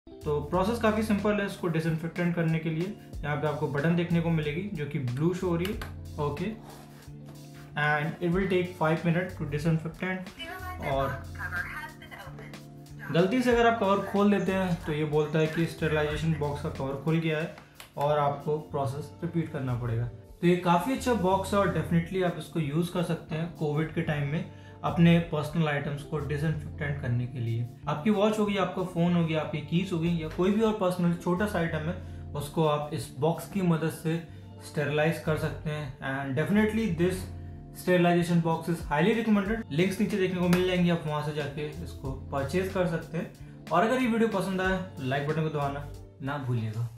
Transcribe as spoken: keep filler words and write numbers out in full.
तो प्रोसेस काफ़ी सिंपल है इसको डिसइंफेक्टेंट करने के लिए। यहाँ पे आपको बटन देखने को मिलेगी जो कि ब्लू शो हो रही है, okay, and it will take five minute to disinfectant. और गलती से अगर आप कवर खोल देते हैं तो ये बोलता है कि स्टेरिलाइजेशन बॉक्स का कवर खुल गया है और आपको प्रोसेस रिपीट करना पड़ेगा। तो ये काफ़ी अच्छा बॉक्स है और डेफिनेटली आप इसको यूज़ कर सकते हैं कोविड के टाइम में अपने पर्सनल आइटम्स को डिसइंफेक्टेंट करने के लिए। आपकी वॉच होगी, आपका फ़ोन हो गया, आपकी कीज होगी या कोई भी और पर्सनल छोटा सा आइटम है, उसको आप इस बॉक्स की मदद से स्टेरिलाइज कर सकते हैं। And definitely this sterilisation box is highly recommended. Links नीचे देखने को मिल जाएंगे, आप वहाँ से जाके इसको परचेज कर सकते हैं। और अगर ये वीडियो पसंद आए तो लाइक बटन को दबाना ना भूलिएगा।